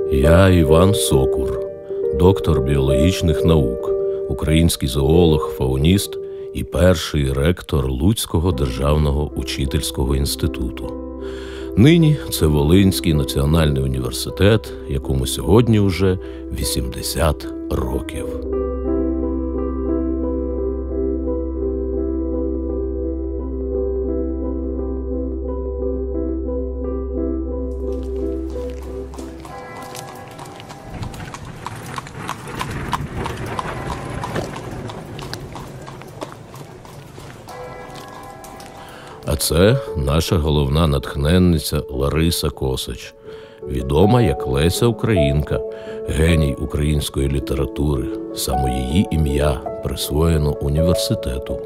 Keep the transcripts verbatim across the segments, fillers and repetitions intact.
Я Іван Сокур, доктор біологічних наук, український зоолог, фауніст і перший ректор Луцького державного учительського інституту. Нині це Волинський національний університет, якому сьогодні вже вісімдесят років. А це наша головна натхненниця Лариса Косач, відома як Леся Українка, геній української літератури. Саме її ім'я присвоєно університету.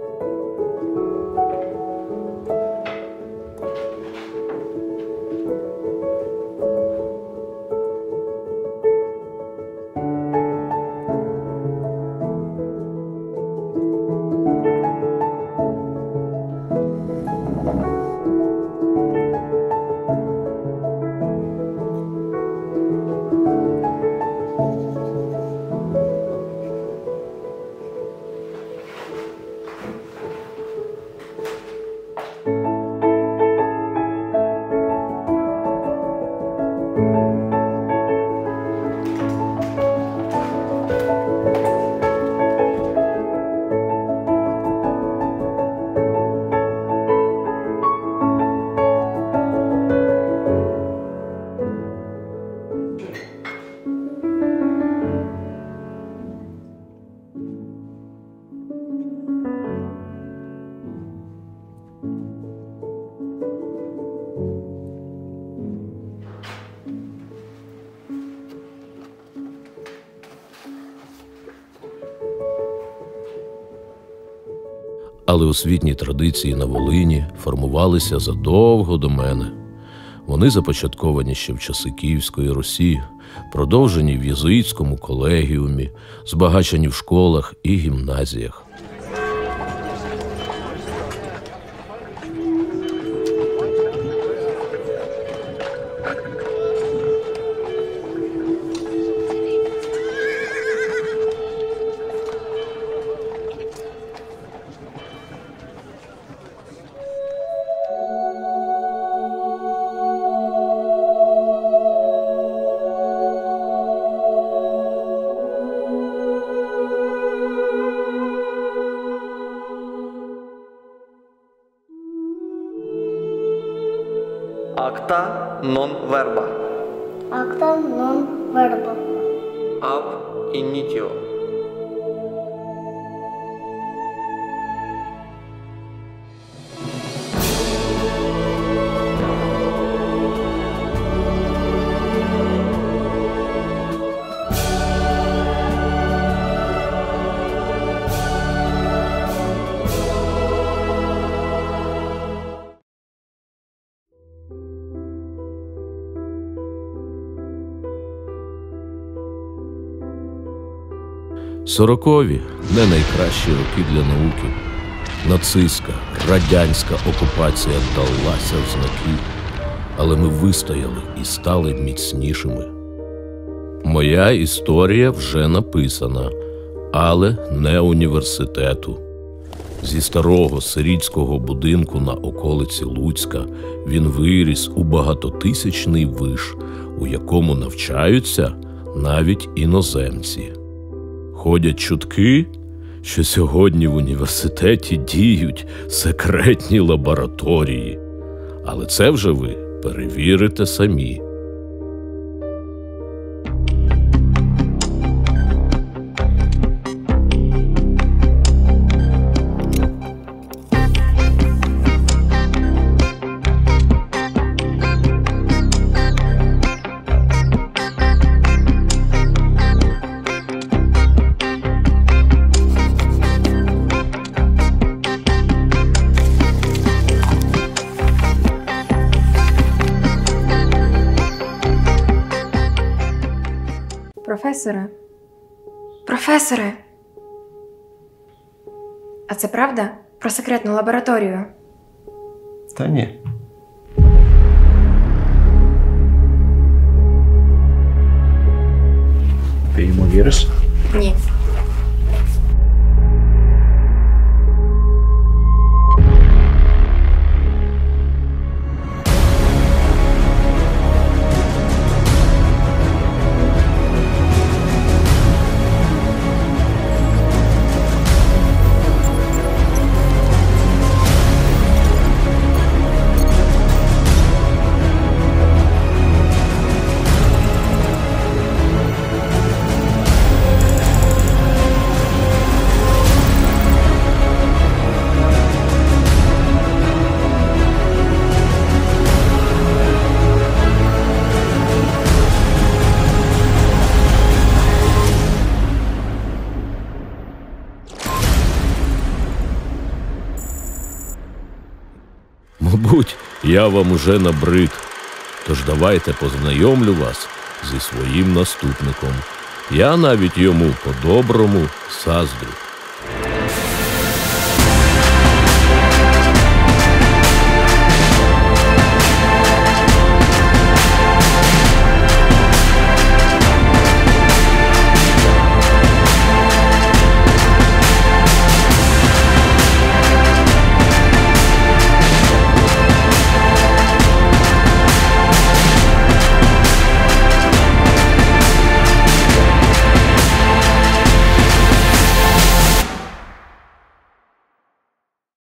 Але освітні традиції на Волині формувалися задовго до мене. Вони започатковані ще в часи Київської Русі, продовжені в єзуїтському колегіумі, збагачені в школах і гімназіях. Acta non verba. Acta non verba. Ab initio. Сорокові – не найкращі роки для науки. Нацистська, радянська окупація далася в знаки, але ми вистояли і стали міцнішими. Моя історія вже написана, але не університету. Зі старого сирітського будинку на околиці Луцька він виріс у багатотисячний виш, у якому навчаються навіть іноземці. Ходять чутки, що сьогодні в університеті діють секретні лабораторії. Але це вже ви перевірите самі. Професоре, професоре! А це правда про секретну лабораторію? Та ні. Ти йому віриш? Ні. Мабуть, я вам уже набрид. Тож давайте познайомлю вас зі своїм наступником. Я навіть йому по-доброму заздрю.